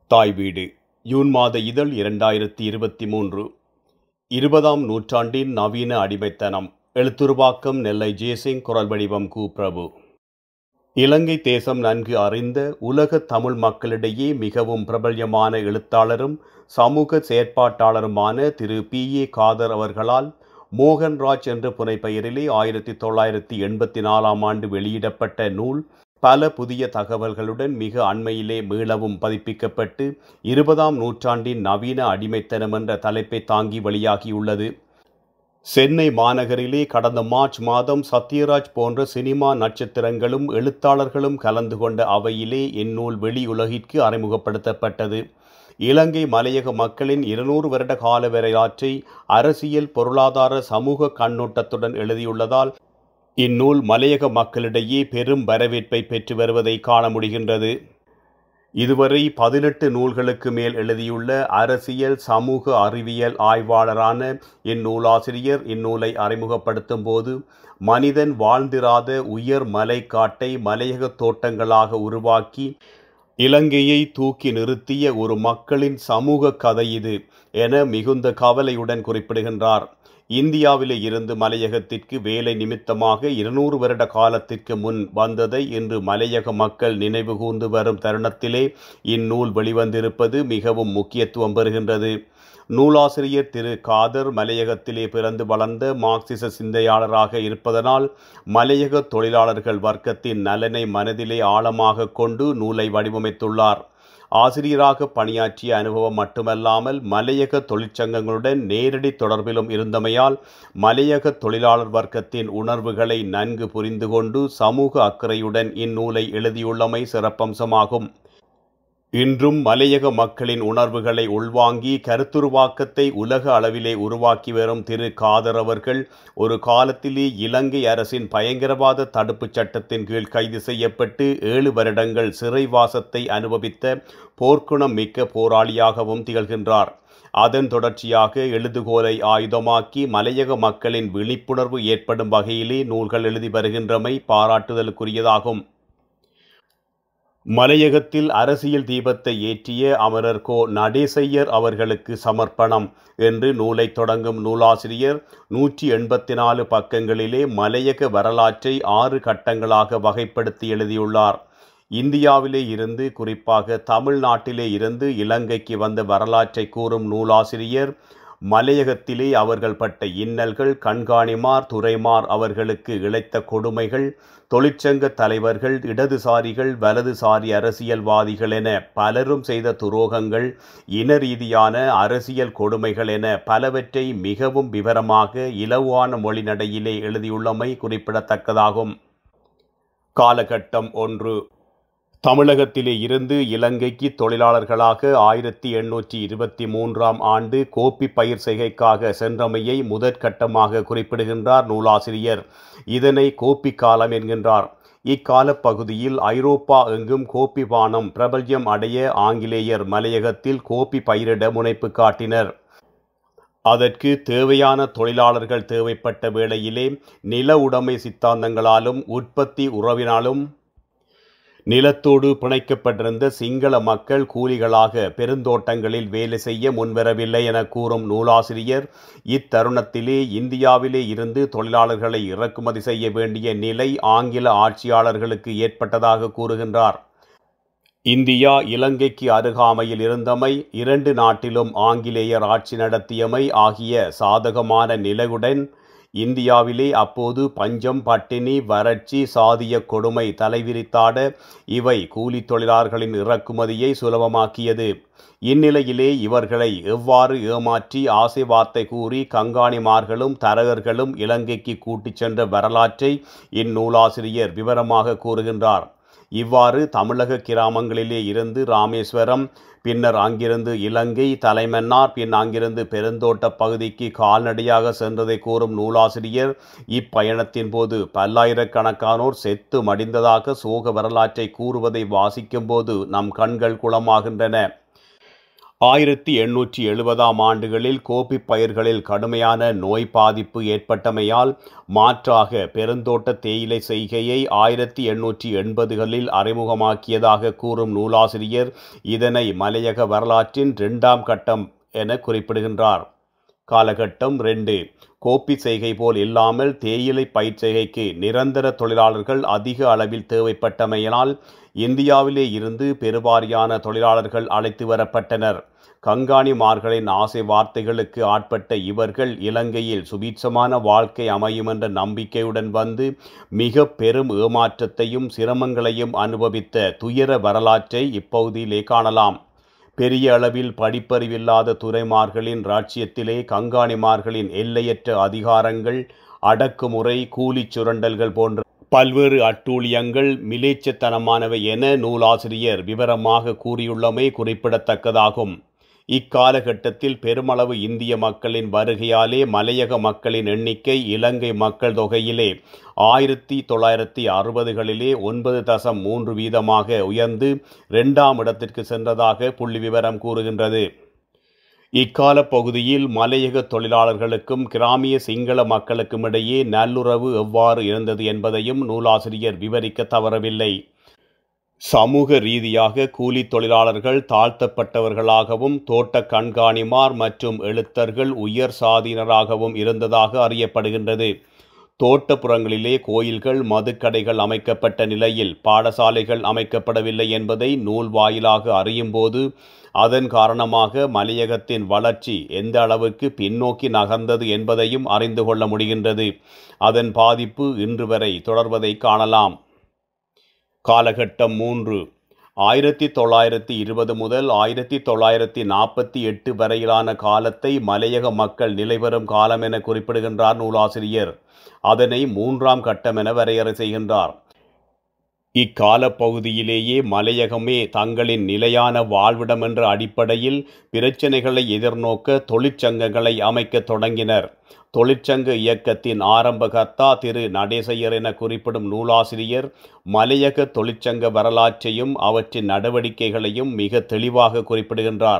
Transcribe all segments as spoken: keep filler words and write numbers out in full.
தாய்வீடு June மாத இதழ் இரண்டாயிரத்தி இருபத்தி மூன்று. இருபதாம் நூற்றாண்டின் நவீன அடிமைத்தனம். எழுத்துருவாக்கம் நெல்லை ஜெயசிங். குரல் வடிவம் கு பிரபு. இலங்கை தேசம் நன்கு அறிந்த உலக தமிழ் மக்களிடையே மிகவும் பிரபல்யமான எழுத்தாளரும் சமூக செயற்பாட்டாளருமான திரு பி ஏ காதர் அவர்களால் மோகன்ராஜ் என்ற புனைப்பெயரிலே ஆயிரத்தி தொள்ளாயிரத்தி எண்பத்தி நாலாம் ஆண்டு வெளியிடப்பட்ட நூல் பல புதிய தகவல்களுடன் மிக அண்மையிலே மீளவும் பதிப்பிக்கப்பட்டு இருபதாம் நூற்றாண்டின் நவீன அடிமைத்தனம் என்ற தலைப்பை தாங்கி வெளியாகியுள்ளது. சென்னை மாநகரிலே கடந்த மார்ச் மாதம் சத்யராஜ் போன்ற சினிமா நட்சத்திரங்களும் எழுத்தாளர்களும் கலந்து கொண்ட அவையிலே இந்நூல் வெளி உலகிற்கு அறிமுகப்படுத்தப்பட்டது. இலங்கை மலையக மக்களின் இருநூறு வருட கால வரலாற்றை அரசியல், பொருளாதார, சமூக கண்ணோட்டத்துடன் எழுதியுள்ளதால் இந்நூல் மலையக மக்களிடையே பெரும் வரவேற்பை பெற்று வருவதை காண முடிகின்றது. இதுவரை பதினெட்டு நூல்களுக்கு மேல் எழுதியுள்ள அரசியல், சமூக அறிவியல் ஆய்வாளரான இந்நூலாசிரியர் இந்நூலை அறிமுகப்படுத்தும் போது மனிதன் வாழ்ந்திராத உயர் மலை காட்டை மலையக தோட்டங்களாக உருவாக்கி இலங்கையை தூக்கி நிறுத்திய ஒரு மக்களின் சமூக கதை இது என மிகுந்த கவலையுடன் குறிப்பிடுகின்றார். இந்தியாவிலே இருந்து மலையகத்திற்கு வேலை நிமித்தமாக இருநூறு வருட காலத்திற்கு முன் வந்ததை இன்று மலையக மக்கள் நினைவு கூர்ந்து வரும் தருணத்திலே இந்நூல் வெளிவந்திருப்பது மிகவும் முக்கியத்துவம் பெறுகின்றது. நூலாசிரியர் திரு காதர் மலையகத்திலே பிறந்து வளர்ந்த மார்க்சிச சிந்தையாளராக இருப்பதனால் மலையக தொழிலாளர்கள் வர்க்கத்தின் நலனை மனதிலே ஆழமாக கொண்டு நூலை வடிவமைத்துள்ளார். ஆசிரியராக பணியாற்றிய அனுபவம் மட்டுமல்லாமல் மலையக தொழிற்சங்கங்களுடன் நேரடி தொடர்பிலும் இருந்தமையால் மலையக தொழிலாளர் வர்க்கத்தின் உணர்வுகளை நன்கு புரிந்து கொண்டு சமூக அக்கறையுடன் இந்நூலை எழுதியுள்ளமை சிறப்பம்சமாகும். இன்றும் மலையக மக்களின் உணர்வுகளை உள்வாங்கி கருத்துருவாக்கத்தை உலக அளவிலே உருவாக்கி வரும் திரு காதர் அவர்கள் ஒரு காலத்திலே இலங்கை அரசின் பயங்கரவாத தடுப்புச் சட்டத்தின் கீழ் கைது செய்யப்பட்டு ஏழு வருடங்கள் சிறைவாசத்தை அனுபவித்த போர்க்குணம் மிக்க போராளியாகவும் திகழ்கின்றார். அதன் தொடர்ச்சியாக எழுதுகோலை ஆயுதமாக்கி மலையக மக்களின் விழிப்புணர்வு ஏற்படும் வகையிலே நூல்கள் எழுதி வருகின்றமை பாராட்டுதலுக்குரியதாகும். மலையகத்தில் அரசியல் தீபத்தை ஏற்றிய அமரர் கோ நடேசையர் அவர்களுக்கு சமர்ப்பணம் என்று நூலை தொடங்கும் நூலாசிரியர் நூற்றி எண்பத்தி நாலு பக்கங்களிலே மலையக வரலாற்றை ஆறு கட்டங்களாக வகைப்படுத்தி எழுதியுள்ளார். இந்தியாவிலே இருந்து, குறிப்பாக தமிழ்நாட்டிலே இருந்து இலங்கைக்கு வந்த வரலாற்றை கூறும் நூலாசிரியர் மலையகத்திலே அவர்கள் பட்ட இன்னல்கள், கண்காணிமார், துரைமார் அவர்களுக்கு இழைத்த கொடுமைகள், தொழிற்சங்க தலைவர்கள், இடதுசாரிகள், வலதுசாரி அரசியல்வாதிகள் என பலரும் செய்த துரோகங்கள், இன ரீதியான அரசியல் கொடுமைகள் என பலவற்றை மிகவும் விவரமாக இலவான மொழிநடையிலே எழுதியுள்ளமை குறிப்பிடத்தக்கதாகும். காலகட்டம் ஒன்று. தமிழகத்திலே இருந்து இலங்கைக்கு தொழிலாளர்களாக ஆயிரத்தி எண்ணூற்றி இருபத்தி மூன்றாம் ஆண்டு கோப்பி பயிர் செய்கைக்காக சென்றமையை முதற்கட்டமாக குறிப்பிடுகின்றார் நூலாசிரியர். இதனை கோப்பி காலம் என்கின்றார். இக்கால பகுதியில் ஐரோப்பா எங்கும் கோப்பி பானம் பிரபல்யம் அடைய ஆங்கிலேயர் மலையகத்தில் கோப்பி பயிரிட முனைப்பு காட்டினர். அதற்கு தேவையான தொழிலாளர்கள் தேவைப்பட்ட வேளையிலே நில உடைமை சித்தாந்தங்களாலும் உற்பத்தி உறவினாலும் நிலத்தோடு பிணைக்கப்பட்டிருந்த சிங்கள மக்கள் கூலிகளாக பெருந்தோட்டங்களில் வேலை செய்ய முன்வரவில்லை என கூறும் நூலாசிரியர் இத்தருணத்திலே இந்தியாவிலே இருந்து தொழிலாளர்களை இறக்குமதி செய்ய வேண்டிய நிலை ஆங்கில ஆட்சியாளர்களுக்கு ஏற்பட்டதாக கூறுகின்றார். இந்தியா இலங்கைக்கு அருகாமையில் இருந்தமை, இரண்டு நாட்டிலும் ஆங்கிலேயர் ஆட்சி நடத்தியமை ஆகிய சாதகமான நிலையுடன் இந்தியாவிலே அப்போது பஞ்சம், பட்டினி, வறட்சி, சாதிய கொடுமை தலைவிரித்தாட இவை கூலி தொழிலாளர்களின் இறக்குமதியை சுலபமாக்கியது. இந்நிலையிலே இவர்களை எவ்வாறு ஏமாற்றி ஆசை வார்த்தை கூறி கங்காணிமார்களும் தரகர்களும் இலங்கைக்கு கூட்டிச் சென்ற வரலாற்றை இந்நூலாசிரியர் விவரமாக கூறுகின்றார். இவ்வாறு தமிழக கிராமங்களிலே இருந்து ராமேஸ்வரம், பின்னர் அங்கிருந்து இலங்கை, தலைமன்னார், பின் அங்கிருந்து பெருந்தோட்ட பகுதிக்கு கால்நடையாக சென்றதை கூறும் நூலாசிரியர் இப்பயணத்தின் போது பல்லாயிரக்கணக்கானோர் செத்து மடிந்ததாக சோக வரலாற்றை கூறுவதை வாசிக்கும் போது நம் கண்கள் குளமாகின்றன. ஆயிரத்தி எண்ணூற்றி எழுபதாம் ஆண்டுகளில் கோபி பயிர்களில் கடுமையான நோய் பாதிப்பு ஏற்பட்டமையால் மாற்றாக பெருந்தோட்ட தேயிலை செய்கையை ஆயிரத்தி எண்ணூற்றி எண்பதுகளில் அறிமுகமாக்கியதாக கூறும் நூலாசிரியர் இதனை மலையக வரலாற்றின் இரண்டாம் கட்டம் என குறிப்பிடுகின்றார். காலகட்டம் ரெண்டு. கோப்பி செய்கை போல் இல்லாமல் தேயிலை பயிர் செய்கைக்கு நிரந்தர தொழிலாளர்கள் அதிக அளவில் தேவைப்பட்டமையினால் இந்தியாவிலே இருந்து பெருவாரியான தொழிலாளர்கள் அழைத்து வரப்பட்டனர். கங்காணிமார்களின் ஆசை வார்த்தைகளுக்கு ஆட்பட்ட இவர்கள் இலங்கையில் சுபீட்சமான வாழ்க்கை அமையும் என்ற நம்பிக்கையுடன் வந்து மிக பெரும் ஏமாற்றத்தையும் சிரமங்களையும் அனுபவித்த துயர வரலாற்றை இப்பகுதியிலே காணலாம். பெரிய அளவில் படிப்பறிவில்லாத துறைமார்களின் இராச்சியத்திலே கங்காணிமார்களின் எல்லையற்ற அதிகாரங்கள், அடக்குமுறை, கூலி சுரண்டல்கள் போன்ற பல்வேறு அட்டூழியங்கள் மிலேச்சத்தனமானவை என நூலாசிரியர் விவரமாக கூறியுள்ளமை குறிப்பிடத்தக்கதாகும். இக்காலகட்டத்தில் பெருமளவு இந்திய மக்களின் வருகையாலே மலையக மக்களின் எண்ணிக்கை இலங்கை மக்கள் தொகையிலே ஆயிரத்தி தொள்ளாயிரத்தி அறுபதுகளிலே ஒன்பது தசம் மூன்று வீதமாக உயர்ந்து இரண்டாம் இடத்திற்கு சென்றதாக புள்ளி விவரம் கூறுகின்றது. இக்கால பகுதியில் மலையக தொழிலாளர்களுக்கும் கிராமிய சிங்கள மக்களுக்கும் இடையே நல்லுறவு எவ்வாறு இருந்தது என்பதையும் நூலாசிரியர் விவரிக்க தவறவில்லை. சமூக ரீதியாக கூலி தொழிலாளர்கள் தாழ்த்தப்பட்டவர்களாகவும் தோட்ட கண்காணிமார் மற்றும் எழுத்தர்கள் உயர் சாதியினராகவும் இருந்ததாக அறியப்படுகின்றது. தோட்டப்புறங்களிலே கோயில்கள், மதுக்கடைகள் அமைக்கப்பட்ட நிலையில் பாடசாலைகள் அமைக்கப்படவில்லை என்பதை நூல் வாயிலாக அறியும்போது அதன் காரணமாக மலையகத்தின் வளர்ச்சி எந்த அளவுக்கு பின்னோக்கி நகர்ந்தது என்பதையும் அறிந்து கொள்ள முடிகின்றது. அதன் பாதிப்பு இன்று வரை தொடர்வதை காணலாம். காலகட்டம் மூன்று. ஆயிரத்தி தொள்ளாயிரத்தி இருபது முதல் ஆயிரத்தி தொள்ளாயிரத்தி நாற்பத்தி எட்டு வரையிலான காலத்தை மலையக மக்கள் நிலைபெறும் காலம் என குறிப்பிடுகின்றார் நூலாசிரியர். அதனை மூன்றாம் கட்டம் என வரையறை செய்கின்றார். இக்கால பகுதியிலேயே மலையகமே தங்களின் நிலையான வாழ்விடம் என்ற அடிப்படையில் பிரச்சினைகளை எதிர்நோக்க தொழிற்சங்கங்களை அமைக்க தொடங்கினர். தொழிற்சங்க இயக்கத்தின் ஆரம்பகர்த்தா திரு நடேசையர் என குறிப்பிடும் நூலாசிரியர் மலையக தொழிற்சங்க வரலாற்றையும் அவற்றின் நடவடிக்கைகளையும் மிக தெளிவாக குறிப்பிடுகின்றார்.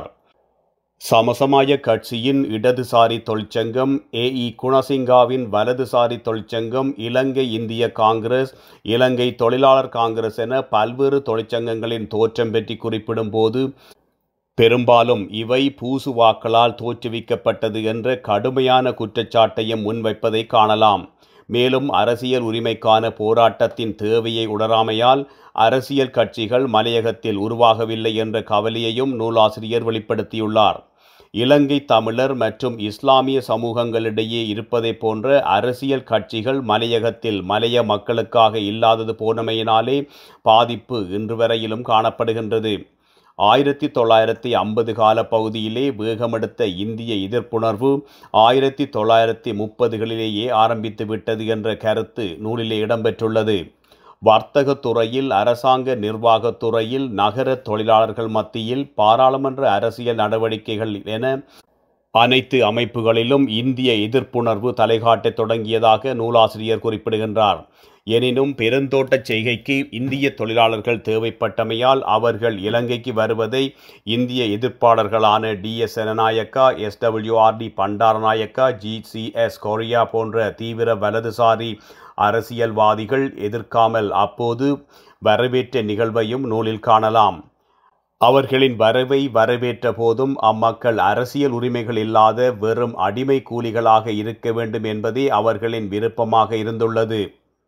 சமசமாய கட்சியின் இடதுசாரி தொழிற்சங்கம், ஏ இ குணசிங்காவின் வலதுசாரி தொழிற்சங்கம், இலங்கை இந்திய காங்கிரஸ், இலங்கை தொழிலாளர் காங்கிரஸ் என பல்வேறு தொழிற்சங்கங்களின் தோற்றம் பற்றி குறிப்பிடும் போது பெரும்பாலும் இவை பூசுவாக்களால் தோற்றுவிக்கப்பட்டது என்ற கடுமையான குற்றச்சாட்டையும் முன்வைப்பதை காணலாம். மேலும் அரசியல் உரிமைக்கான போராட்டத்தின் தேவையை உணராமையால் அரசியல் கட்சிகள் மலையகத்தில் உருவாகவில்லை என்ற கவலையையும் நூலாசிரியர் வெளிப்படுத்தியுள்ளார். இலங்கை தமிழர் மற்றும் இஸ்லாமிய சமூகங்களிடையே இருப்பதை போன்ற அரசியல் கட்சிகள் மலையகத்தில் மலைய மக்களுக்காக இல்லாதது போனமையினாலே பாதிப்பு இன்று வரையிலும் காணப்படுகின்றது. ஆயிரத்தி தொள்ளாயிரத்தி ஐம்பது கால பகுதியிலே வேகமெடுத்த இந்திய எதிர்ப்புணர்வு ஆயிரத்தி தொள்ளாயிரத்தி முப்பதுகளிலேயே ஆரம்பித்து விட்டது என்ற கருத்து நூலிலே இடம்பெற்றுள்ளது. வர்த்தக துறையில், அரசாங்க நிர்வாகத் துறையில், நகர தொழிலாளர்கள் மத்தியில், பாராளுமன்ற அரசியல் நடவடிக்கைகள் என அனைத்து அமைப்புகளிலும் இந்திய எதிர்ப்புணர்வு தலைகாட்டத் தொடங்கியதாக நூலாசிரியர் குறிப்பிடுகின்றார். எனினும் பெருந்தோட்ட செய்கைக்கு இந்திய தொழிலாளர்கள் தேவைப்பட்டமையால் அவர்கள் இலங்கைக்கு வருவதை இந்திய எதிர்ப்பாளர்களான D S Senanayake, S W R D Bandaranaike, G C S Corea போன்ற தீவிர வலதுசாரி அரசியல்வாதிகள் எதிர்க்காமல் அப்போது வரவேற்ற நிகழ்வையும் நூலில் காணலாம். அவர்களின் வரவை வரவேற்ற போதும் அம்மக்கள் அரசியல் உரிமைகள் இல்லாத வெறும் அடிமை கூலிகளாக இருக்க வேண்டும் என்பதே அவர்களின் விருப்பமாக இருந்துள்ளது.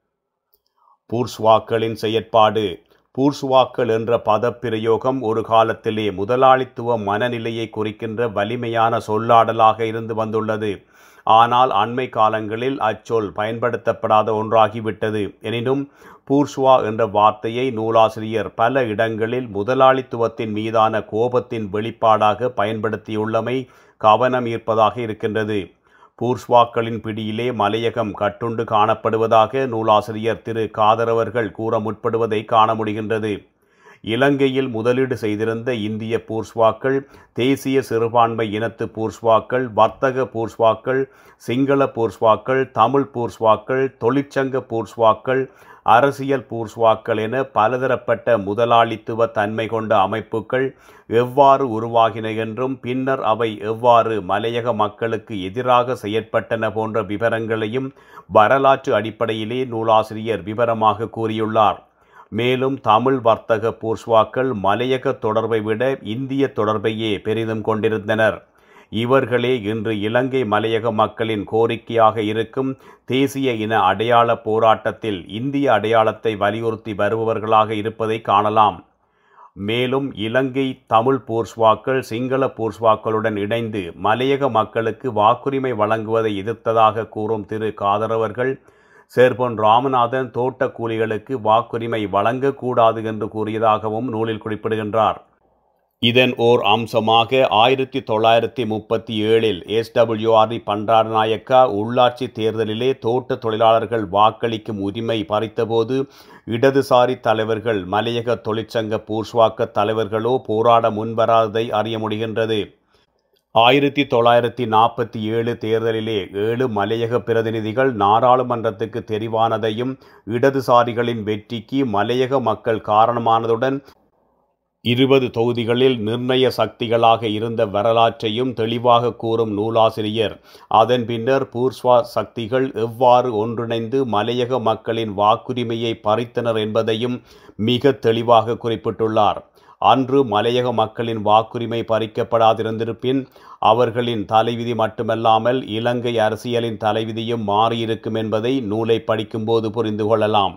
பூர்ஷ்வாக்களின் செயற்பாடு. பூர்ஷ்வாக்கள் என்ற பதப்பிரயோகம் ஒரு காலத்திலே முதலாளித்துவ மனநிலையை குறிக்கின்ற வலிமையான சொல்லாடலாக இருந்து வந்துள்ளது. ஆனால் அண்மை காலங்களில் அச்சொல் பயன்படுத்தப்படாத ஒன்றாகிவிட்டது. எனினும் பூர்ஷ்வா என்ற வார்த்தையை நூலாசிரியர் பல இடங்களில் முதலாளித்துவத்தின் மீதான கோபத்தின் வெளிப்பாடாக பயன்படுத்தியுள்ளமை கவனம் ஈர்ப்பதாக இருக்கின்றது. பூர்ஷ்வாக்களின் பிடியிலே மலையகம் கட்டுண்டு காணப்படுவதாக நூலாசிரியர் திரு காதரவர்கள் கூற முற்படுவதை காண முடிகின்றது. இலங்கையில் முதலீடு செய்திருந்த இந்திய பூர்ஸ்வாக்கள், தேசிய சிறுபான்மை இனத்து பூர்ஸ்வாக்கள், வர்த்தக பூர்ஸ்வாக்கள், சிங்கள பூர்ஸ்வாக்கள், தமிழ் பூர்ஸ்வாக்கள், தொழிற்சங்க பூர்ஸ்வாக்கள், அரசியல் பூர்ஸ்வாக்கள் என பலதரப்பட்ட முதலாளித்துவ தன்மை கொண்ட அமைப்புகள் எவ்வாறு உருவாகின என்றும் பின்னர் அவை எவ்வாறு மலையக மக்களுக்கு எதிராக செயற்பட்டன போன்ற விவரங்களையும் வரலாற்று அடிப்படையிலே நூலாசிரியர் விவரமாக கூறியுள்ளார். மேலும் தமிழ் வர்த்தக பூர்ஸ்வாக்கள் மலையக தொடர்பை விட இந்திய தொடர்பையே பெரிதும் கொண்டிருந்தனர். இவர்களே இன்று இலங்கை மலையக மக்களின் கோரிக்கையாக இருக்கும் தேசிய இன அடையாள போராட்டத்தில் இந்திய அடையாளத்தை வலியுறுத்தி வருபவர்களாக இருப்பதை காணலாம். மேலும் இலங்கை தமிழ் பூர்ஸ்வாக்கள் சிங்கள பூர்ஸ்வாக்களுடன் இணைந்து மலையக மக்களுக்கு வாக்குரிமை வழங்குவதை எதிர்த்ததாக கூறும் திரு காதரவர்கள் சேர்பொன் ராமநாதன் தோட்ட கூலிகளுக்கு வாக்குரிமை வழங்கக்கூடாது என்று கூறியதாகவும் நூலில் குறிப்பிடுகின்றார். இதன் ஓர் அம்சமாக ஆயிரத்தி தொள்ளாயிரத்தி முப்பத்தி ஏழில் எஸ்டபிள்யூஆர்டி பண்டாரநாயக்கா உள்ளாட்சி தேர்தலிலே தோட்ட தொழிலாளர்கள் வாக்களிக்கும் உரிமை பறித்தபோது இடதுசாரி தலைவர்கள் மலையக தொழிற்சங்க பூர்ஸ்வாக்க தலைவர்களோ போராட முன்வராததை அறிய முடிகின்றது. ஆயிரத்தி தொள்ளாயிரத்தி நாற்பத்தி ஏழு தேர்தலிலே ஏழு மலையக பிரதிநிதிகள் நாடாளுமன்றத்துக்கு தெரிவானதையும் இடதுசாரிகளின் வெற்றிக்கு மலையக மக்கள் காரணமானதுடன் இருபது தொகுதிகளில் நிர்ணய சக்திகளாக இருந்த வரலாற்றையும் தெளிவாக கூறும் நூலாசிரியர் அதன் பின்னர் பூர்ஸ்வா சக்திகள் எவ்வாறு ஒன்றிணைந்து மலையக மக்களின் வாக்குரிமையை பறித்தனர் என்பதையும் மிக தெளிவாக குறிப்பிட்டுள்ளார். அன்று மலையக மக்களின் வாக்குரிமை பறிக்கப்படாதிருந்திருப்பின் அவர்களின் தலைவிதி மட்டுமல்லாமல் இலங்கை அரசியலின் தலைவிதியும் மாறியிருக்கும் என்பதை நூலை படிக்கும்போது புரிந்து கொள்ளலாம்.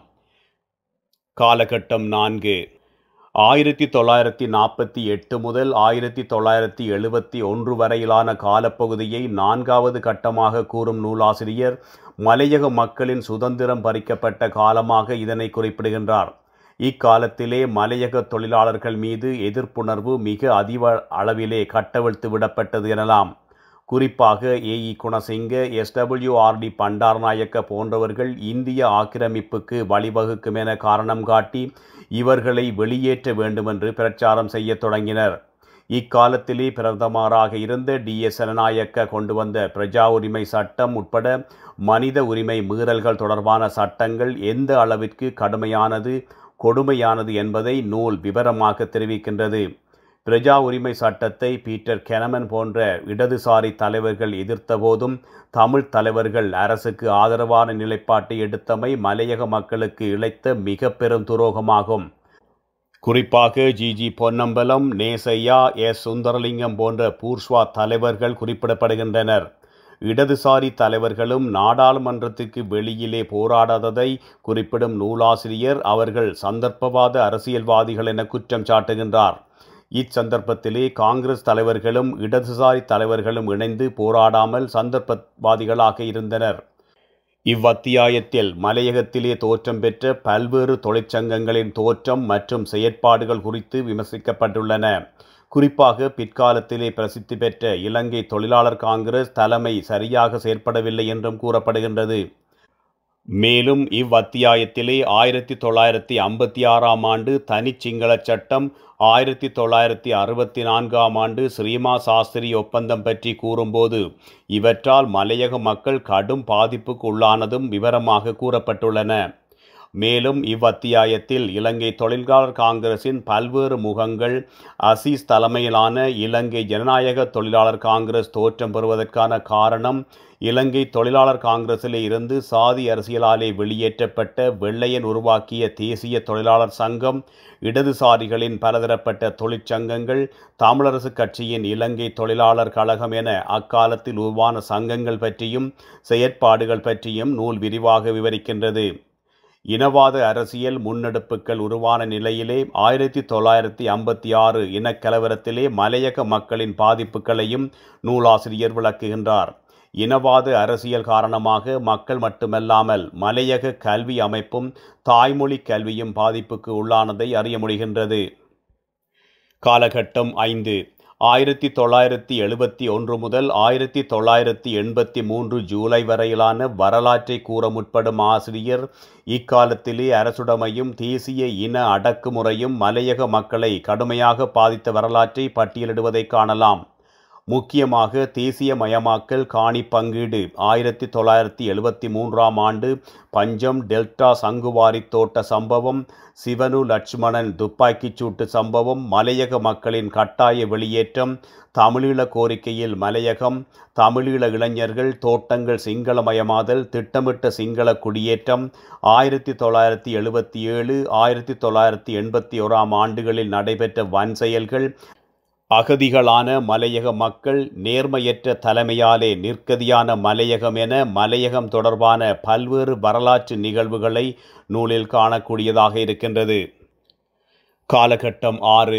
காலகட்டம் நான்கு. ஆயிரத்தி தொள்ளாயிரத்தி நாற்பத்தி எட்டு முதல் ஆயிரத்தி தொள்ளாயிரத்தி எழுபத்தி ஒன்று வரையிலான காலப்பகுதியை நான்காவது கட்டமாக கூறும் நூலாசிரியர் மலையக மக்களின் சுதந்திரம் பறிக்கப்பட்ட காலமாக இதனை குறிப்பிடுகின்றார். இக்காலத்திலே மலையக தொழிலாளர்கள் மீது எதிர்ப்புணர்வு மிக அதிக அளவிலே கட்டவிழ்த்து விடப்பட்டது எனலாம். குறிப்பாக A E Gunasinghe, S W R D Bandaranaike போன்றவர்கள் இந்திய ஆக்கிரமிப்புக்கு வழிவகுக்கும் என காரணம் காட்டி இவர்களை வெளியேற்ற வேண்டுமென்று பிரச்சாரம் செய்ய தொடங்கினர். இக்காலத்திலே பிரதமராக இருந்த டி எஸ் சனநாயக்க கொண்டு வந்த பிரஜா உரிமை சட்டம் உட்பட மனித உரிமை மீறல்கள் தொடர்பான சட்டங்கள் எந்த அளவிற்கு கடுமையானது கொடுமையானது என்பதை நூல் விவரமாக தெரிவிக்கின்றது. பிரஜா உரிமை சட்டத்தை பீட்டர் கெனமன் போன்ற இடதுசாரி தலைவர்கள் எதிர்த்த போதும் தமிழ் தலைவர்கள் அரசுக்கு ஆதரவான நிலைப்பாட்டை எடுத்தமை மலையக மக்களுக்கு இழைத்த மிக பெரும் துரோகமாகும். குறிப்பாக G G Ponnambalam, Nesiah, S Suntharalingam போன்ற பூர்ஸ்வா தலைவர்கள் குறிப்பிடப்படுகின்றனர். இடதுசாரி தலைவர்களும் நாடாளுமன்றத்துக்கு வெளியிலே போராடாததை குறிப்பிடும் நூலாசிரியர் அவர்கள் சந்தர்ப்பவாத அரசியல்வாதிகள் என குற்றம் சாட்டுகின்றார். இச்சந்தர்ப்பத்திலே காங்கிரஸ் தலைவர்களும் இடதுசாரி தலைவர்களும் இணைந்து போராடாமல் சந்தர்ப்பவாதிகளாக இருந்தனர். இவ்வத்தியாயத்தில் மலையகத்திலே தோற்றம் பெற்ற பல்வேறு தொழிற்சங்கங்களின் தோற்றம் மற்றும் செயற்பாடுகள் குறித்து விமர்சிக்கப்பட்டுள்ளன. குறிப்பாக பிற்காலத்திலே பிரசித்தி பெற்ற இலங்கை தொழிலாளர் காங்கிரஸ் தலைமை சரியாக செயற்படவில்லை என்றும் கூறப்படுகின்றது. மேலும் இவ்வத்தியாயத்திலே ஆயிரத்தி தொள்ளாயிரத்தி ஐம்பத்தி ஆறாம் ஆண்டு தனி சிங்கள சட்டம், ஆயிரத்தி தொள்ளாயிரத்தி அறுபத்தி நான்காம் ஆண்டு ஸ்ரீமா சாஸ்திரி ஒப்பந்தம் பற்றி கூறும்போது இவற்றால் மலையக மக்கள் கடும் பாதிப்புக்கு உள்ளானதும் விவரமாக கூறப்பட்டுள்ளன. மேலும் இவ்வத்தியாயத்தில் இலங்கை தொழிலாளர் காங்கிரசின் பல்வேறு முகங்கள், அசீஸ் தலைமையிலான இலங்கை ஜனநாயக தொழிலாளர் காங்கிரஸ் தோற்றம் பெறுவதற்கான காரணம், இலங்கை தொழிலாளர் காங்கிரசிலே இருந்து சாதி அரசியலாலே வெளியேற்றப்பட்ட வெள்ளையன் உருவாக்கிய தேசிய தொழிலாளர் சங்கம், இடதுசாரிகளின் பலதரப்பட்ட தொழிற்சங்கங்கள், தமிழரசு கட்சியின் இலங்கை தொழிலாளர் கழகம் என அக்காலத்தில் உருவான சங்கங்கள் பற்றியும் செயற்பாடுகள் பற்றியும் நூல் விரிவாக விவரிக்கின்றது. இனவாத அரசியல் முன்னெடுப்புகள் உருவான நிலையிலே ஆயிரத்தி தொள்ளாயிரத்தி ஐம்பத்தி ஆறு இனக்கலவரத்திலே மலையக மக்களின் பாதிப்புகளையும் நூலாசிரியர் விளக்குகின்றார். இனவாத அரசியல் காரணமாக மக்கள் மட்டுமல்லாமல் மலையக கல்வி அமைப்பும் தாய்மொழி கல்வியும் பாதிப்புக்கு உள்ளானதை அறிய முடிகின்றது. காலகட்டம் ஐந்து. ஆயிரத்தி தொள்ளாயிரத்தி எழுபத்தி ஒன்று முதல் ஆயிரத்தி தொள்ளாயிரத்தி எண்பத்தி மூன்று ஜூலை வரையிலான வரலாற்றை கூற முற்படும் ஆசிரியர் இக்காலத்திலே அரசுடைமையும் தேசிய இன அடக்குமுறையும் மலையக மக்களை கடுமையாக பாதித்த வரலாற்றை பட்டியலிடுவதை காணலாம். முக்கியமாக தேசியமயமாக்கல், காணி பங்கீடு, ஆயிரத்தி தொள்ளாயிரத்தி எழுபத்தி மூன்றாம் ஆண்டு பஞ்சம், டெல்டா சங்குவாரி தோட்ட சம்பவம், சிவனு லட்சுமணன் துப்பாக்கிச் சூட்டு சம்பவம், மலையக மக்களின் கட்டாய வெளியேற்றம், தமிழீழ கோரிக்கையில் மலையகம், தமிழீழ இளைஞர்கள், தோட்டங்கள் சிங்களமயமாதல், திட்டமிட்ட சிங்கள குடியேற்றம், ஆயிரத்தி தொள்ளாயிரத்தி எழுபத்தி ஏழு ஆயிரத்தி தொள்ளாயிரத்தி எண்பத்தி ஓராம் ஆண்டுகளில் நடைபெற்ற வன் செயல்கள், அகதிகளான மலையக மக்கள், நேர்மையற்ற தலைமையாலே நிர்கதியான மலையகம் என மலையகம் தொடர்பான பல்வேறு வரலாற்று நிகழ்வுகளை நூலில் காணக்கூடியதாக இருக்கின்றது. காலகட்டம் ஆறு.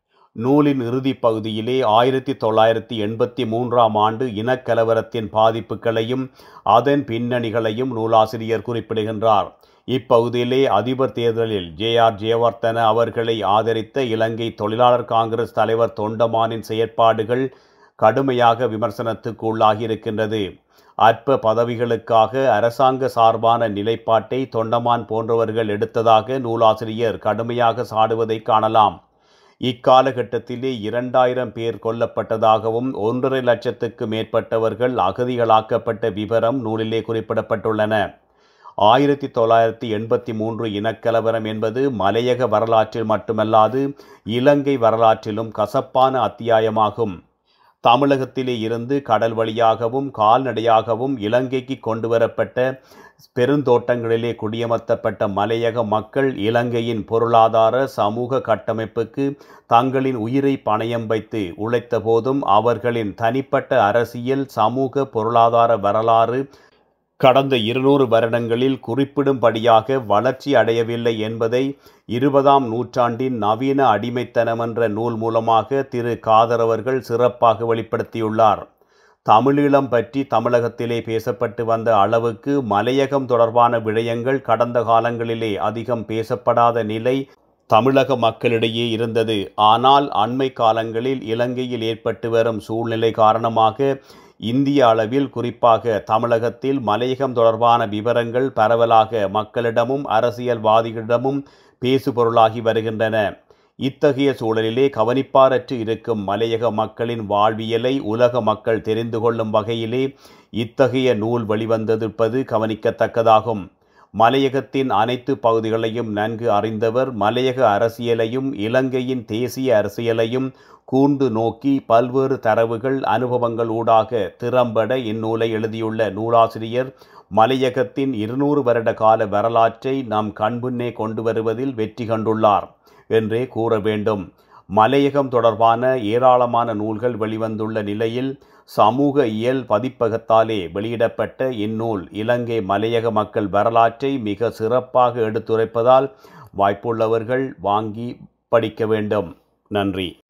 நூலின் இறுதி பகுதியிலே ஆயிரத்தி தொள்ளாயிரத்தி எண்பத்தி மூன்றாம் ஆண்டு இனக்கலவரத்தின் பாதிப்புகளையும் அதன் பின்னணிகளையும் நூலாசிரியர் குறிப்பிடுகின்றார். இப்பகுதியிலே அதிபர் தேர்தலில் ஜே ஆர் ஜெயவர்தன அவர்களை ஆதரித்த இலங்கை தொழிலாளர் காங்கிரஸ் தலைவர் தொண்டமானின் செயற்பாடுகள் கடுமையாக விமர்சனத்துக்கு உள்ளாகி இருக்கின்றது. அற்ப பதவிகளுக்காக அரசாங்க சார்பான நிலைப்பாட்டை தொண்டமான் போன்றவர்கள் எடுத்ததாக நூலாசிரியர் கடுமையாக சாடுவதை காணலாம். இக்காலகட்டத்திலே இரண்டாயிரம் பேர் கொல்லப்பட்டதாகவும் ஒன்றரை லட்சத்துக்கு மேற்பட்டவர்கள் அகதிகளாக்கப்பட்ட விவரம் நூலிலே குறிப்பிடப்பட்டுள்ளன. ஆயிரத்தி தொள்ளாயிரத்தி எண்பத்தி மூன்று இனக்கலவரம் என்பது மலையக வரலாற்றில் மட்டுமல்லாது இலங்கை வரலாற்றிலும் கசப்பான அத்தியாயமாகும். தமிழகத்திலே இருந்து கடல் வழியாகவும் கால்நடையாகவும் இலங்கைக்கு கொண்டு வரப்பட்ட பெருந்தோட்டங்களிலே குடியமர்த்தப்பட்ட மலையக மக்கள் இலங்கையின் பொருளாதார சமூக கட்டமைப்புக்கு தங்களின் உயிரை பணயம் வைத்து உழைத்த போதும் அவர்களின் தனிப்பட்ட அரசியல் சமூக பொருளாதார வரலாறு கடந்த இருநூறு வருடங்களில் குறிப்பிடும்படியாக வளர்ச்சி அடையவில்லை என்பதை இருபதாம் நூற்றாண்டின் நவீன அடிமைத்தனம் என்ற நூல் மூலமாக திரு காதரவர்கள் சிறப்பாக வெளிப்படுத்தியுள்ளார். தமிழீழம் பற்றி தமிழகத்திலே பேசப்பட்டு வந்த அளவுக்கு மலையகம் தொடர்பான விடயங்கள் கடந்த காலங்களிலே அதிகம் பேசப்படாத நிலை தமிழக மக்களிடையே இருந்தது. ஆனால் அண்மை காலங்களில் இலங்கையில் ஏற்பட்டு வரும் சூழ்நிலை காரணமாக இந்திய அளவில் குறிப்பாக தமிழகத்தில் மலையகம் தொடர்பான விவரங்கள் பரவலாக மக்களிடமும் அரசியல்வாதிகளிடமும் பேசுபொருளாகி வருகின்றன. இத்தகைய சூழலிலே கவனிப்பாரற்று இருக்கும் மலையக மக்களின் வாழ்வியலை உலக மக்கள் தெரிந்து கொள்ளும் வகையிலே இத்தகைய நூல் வெளிவந்திருப்பது கவனிக்கத்தக்கதாகும். மலையகத்தின் அனைத்து பகுதிகளையும் நன்கு அறிந்தவர் மலையக அரசியலையும் இலங்கையின் தேசிய அரசியலையும் கூர்ந்து நோக்கி பல்வேறு தரவுகள் அனுபவங்கள் ஊடாக திறம்பட இந்நூலை எழுதியுள்ள நூலாசிரியர் மலையகத்தின் இருநூறு வருட கால வரலாற்றை நம் கண்முன்னே கொண்டு வருவதில் வெற்றி கண்டுள்ளார் என்றே கூற வேண்டும். மலையகம் தொடர்பான ஏராளமான நூல்கள் வெளிவந்துள்ள நிலையில் சமூக இயல் பதிப்பகத்தாலே வெளியிடப்பட்ட இந்நூல் இலங்கை மலையக மக்கள் வரலாற்றை மிக சிறப்பாக எடுத்துரைப்பதால் வாய்ப்புள்ளவர்கள் வாங்கி படிக்க வேண்டும். நன்றி.